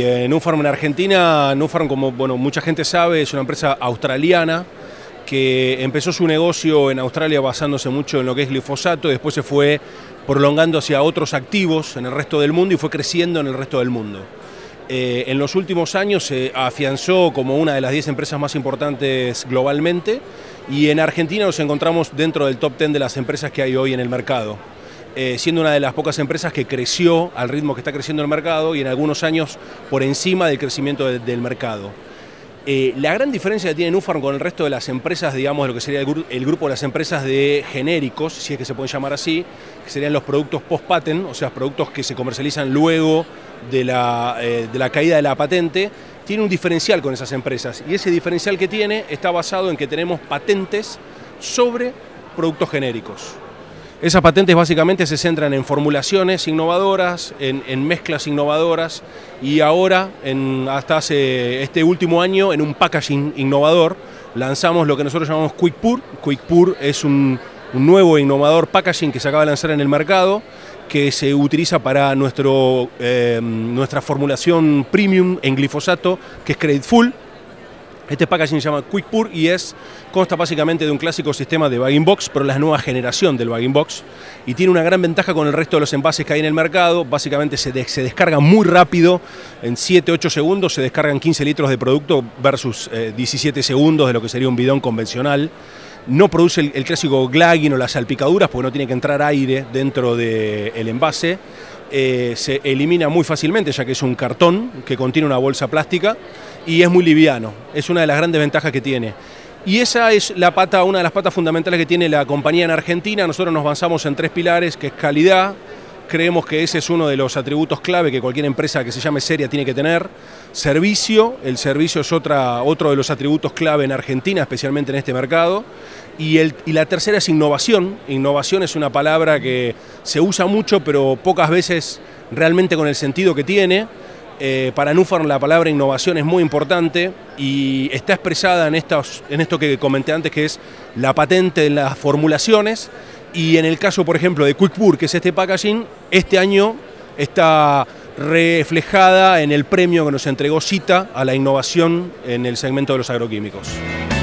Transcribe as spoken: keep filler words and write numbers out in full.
eh, Nufarm en Argentina, Nufarm, como bueno, mucha gente sabe, es una empresa australiana que empezó su negocio en Australia basándose mucho en lo que es glifosato y después se fue prolongando hacia otros activos en el resto del mundo y fue creciendo en el resto del mundo. Eh, en los últimos años se afianzó como una de las diez empresas más importantes globalmente y en Argentina nos encontramos dentro del top diez de las empresas que hay hoy en el mercado, eh, siendo una de las pocas empresas que creció al ritmo que está creciendo el mercado y en algunos años por encima del crecimiento de, del mercado. Eh, la gran diferencia que tiene Nufarm con el resto de las empresas, digamos, lo que sería el, gru el grupo de las empresas de genéricos, si es que se pueden llamar así, que serían los productos post-patent, o sea, productos que se comercializan luego de la, eh, de la caída de la patente, tiene un diferencial con esas empresas. Y ese diferencial que tiene está basado en que tenemos patentes sobre productos genéricos. Esas patentes básicamente se centran en formulaciones innovadoras, en, en mezclas innovadoras y ahora, en, hasta hace este último año, en un packaging innovador, lanzamos lo que nosotros llamamos QuickPur. QuickPur es un, un nuevo innovador packaging que se acaba de lanzar en el mercado, que se utiliza para nuestro, eh, nuestra formulación premium en glifosato, que es Credit Full. Este packaging se llama QuickPur y es, consta básicamente de un clásico sistema de bagging box, pero la nueva generación del bagging box, y tiene una gran ventaja con el resto de los envases que hay en el mercado. Básicamente se, de, se descarga muy rápido, en siete ocho segundos se descargan quince litros de producto versus eh, diecisiete segundos de lo que sería un bidón convencional. No produce el, el clásico glagging o las salpicaduras porque no tiene que entrar aire dentro del envase. Eh, se elimina muy fácilmente ya que es un cartón que contiene una bolsa plástica y es muy liviano, es una de las grandes ventajas que tiene. Y esa es la pata, una de las patas fundamentales que tiene la compañía en Argentina. Nosotros nos basamos en tres pilares, que es calidad. Creemos que ese es uno de los atributos clave que cualquier empresa que se llame seria tiene que tener. Servicio, el servicio es otra, otro de los atributos clave en Argentina, especialmente en este mercado. Y, el, y la tercera es innovación. Innovación es una palabra que se usa mucho, pero pocas veces realmente con el sentido que tiene. Eh, para Nufarm la palabra innovación es muy importante y está expresada en, estos, en esto que comenté antes, que es la patente de las formulaciones. Y en el caso, por ejemplo, de QuickPur, que es este packaging, este año está reflejada en el premio que nos entregó Cita a la innovación en el segmento de los agroquímicos.